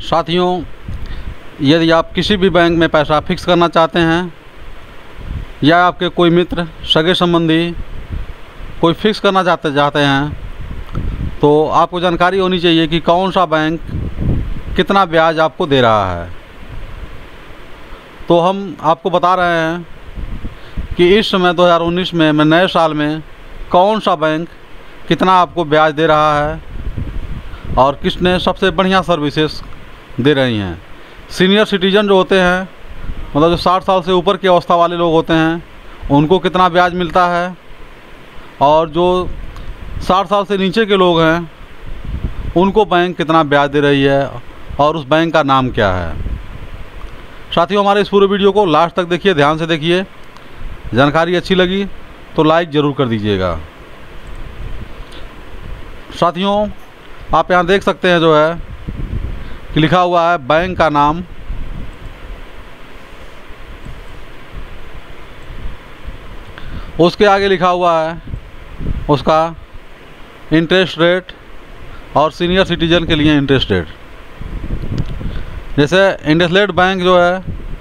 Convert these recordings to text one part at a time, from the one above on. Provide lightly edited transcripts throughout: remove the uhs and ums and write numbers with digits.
साथियों, यदि आप किसी भी बैंक में पैसा फिक्स करना चाहते हैं या आपके कोई मित्र, सगे संबंधी कोई फिक्स करना चाहते हैं, तो आपको जानकारी होनी चाहिए कि कौन सा बैंक कितना ब्याज आपको दे रहा है। तो हम आपको बता रहे हैं कि इस समय 2019 में नए साल में कौन सा बैंक कितना आपको ब्याज दे रहा है और किसने सबसे बढ़िया सर्विसेज दे रही हैं। सीनियर सिटीजन जो होते हैं, मतलब जो 60 साल से ऊपर की अवस्था वाले लोग होते हैं, उनको कितना ब्याज मिलता है, और जो 60 साल से नीचे के लोग हैं उनको बैंक कितना ब्याज दे रही है और उस बैंक का नाम क्या है। साथियों, हमारे इस पूरे वीडियो को लास्ट तक देखिए, ध्यान से देखिए। जानकारी अच्छी लगी तो लाइक ज़रूर कर दीजिएगा। साथियों, आप यहाँ देख सकते हैं जो है कि लिखा हुआ है बैंक का नाम, उसके आगे लिखा हुआ है उसका इंटरेस्ट रेट और सीनियर सिटीजन के लिए इंटरेस्ट रेट। जैसे इंडसलेंड बैंक जो है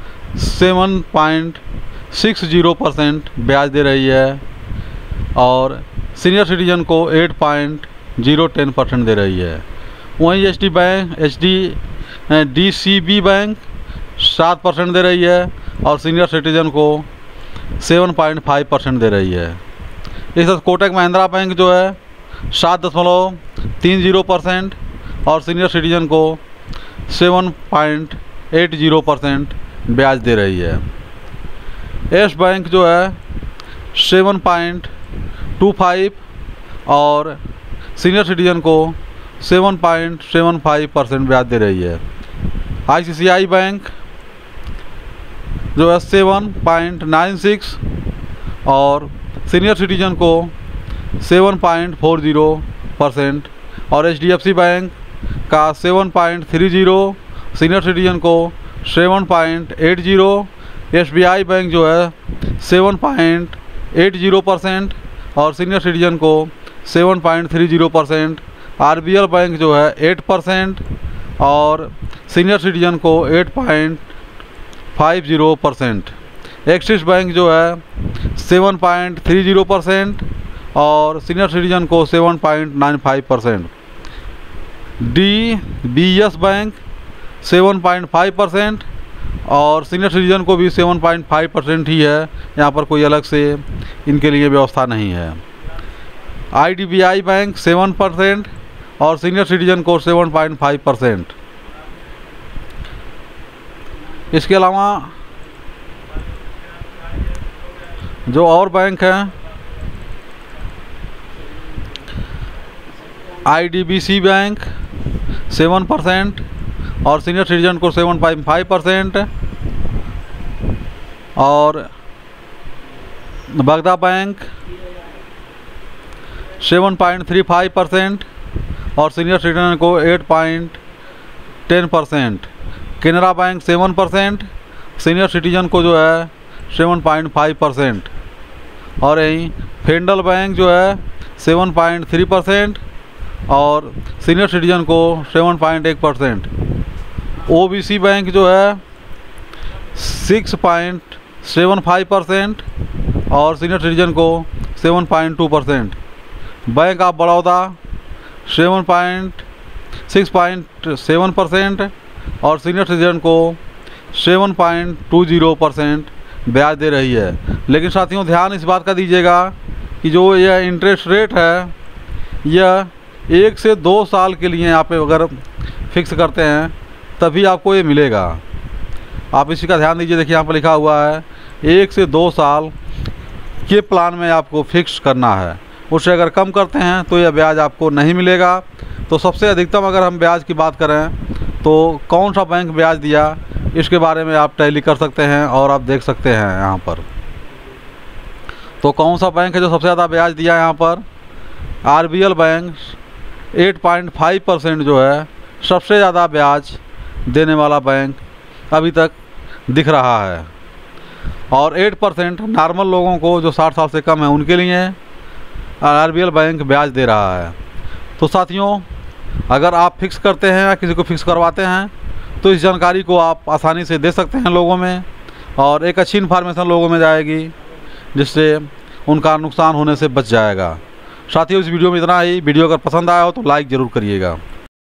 7.60% ब्याज दे रही है और सीनियर सिटीजन को 8.010% दे रही है। वहीं DCB बैंक 7% दे रही है और सीनियर सिटीजन को 7.5% दे रही है। इस तरह कोटक महिंद्रा बैंक जो है 7.30% और सीनियर सिटीजन को 7.80% ब्याज दे रही है। यस बैंक जो है 7.25 और सीनियर सिटीजन को 7.75% ब्याज दे रही है। ICICI बैंक जो है 7.96 और सीनियर सिटीजन को 7.40% और HDFC बैंक का 7.30, सीनियर सिटीजन को 7.80। SBI बैंक जो है 7.80% और सीनियर सिटीजन को 7.30%। RBL बैंक जो है 8% और सीनियर सिटीजन को 8.50%। एक्सिस बैंक जो है 7.30% और सीनियर सिटीजन को 7.95%। DBS बैंक 7.5% और सीनियर सिटीजन को भी 7.5% ही है। यहाँ पर कोई अलग से इनके लिए व्यवस्था नहीं है। IDBI बैंक 7% और सीनियर सिटीजन को 7.5%। इसके अलावा जो और बैंक हैं, IDBC बैंक 7% और सीनियर सिटीजन को 7.5% और बगदा बैंक 7.35% और सीनियर सिटीजन को 8.10%। केनरा बैंक 7%, सीनियर सिटीजन को जो है 7.5% और यहीं फेडरल बैंक जो है 7.3% और सीनियर सिटीजन को 7.1%। OBC बैंक जो है 6.75% और सीनियर सिटीजन को 7.2%। बैंक ऑफ बड़ौदा 6.7% और सीनियर सिटीजन को 7.20% ब्याज दे रही है। लेकिन साथियों, ध्यान इस बात का दीजिएगा कि जो यह इंटरेस्ट रेट है, यह 1 से 2 साल के लिए आप अगर फिक्स करते हैं तभी आपको ये मिलेगा। आप इसी का ध्यान दीजिए। देखिए यहाँ पर लिखा हुआ है 1 से 2 साल के प्लान में आपको फिक्स करना है। उससे अगर कम करते हैं तो यह ब्याज आपको नहीं मिलेगा। तो सबसे अधिकतम अगर हम ब्याज की बात करें तो कौन सा बैंक ब्याज दिया, इसके बारे में आप टैली कर सकते हैं और आप देख सकते हैं यहाँ पर। तो कौन सा बैंक है जो सबसे ज़्यादा ब्याज दिया यहाँ पर? RBL बैंक 8.5% जो है सबसे ज़्यादा ब्याज देने वाला बैंक अभी तक दिख रहा है। और 8% नॉर्मल लोगों को जो 60 साल से कम है उनके लिए RBL बैंक ब्याज दे रहा है। तो साथियों, अगर आप फिक्स करते हैं या किसी को फिक्स करवाते हैं तो इस जानकारी को आप आसानी से दे सकते हैं लोगों में, और एक अच्छी इन्फॉर्मेशन लोगों में जाएगी जिससे उनका नुकसान होने से बच जाएगा। साथियों, इस वीडियो में इतना ही। वीडियो अगर पसंद आया हो तो लाइक ज़रूर करिएगा।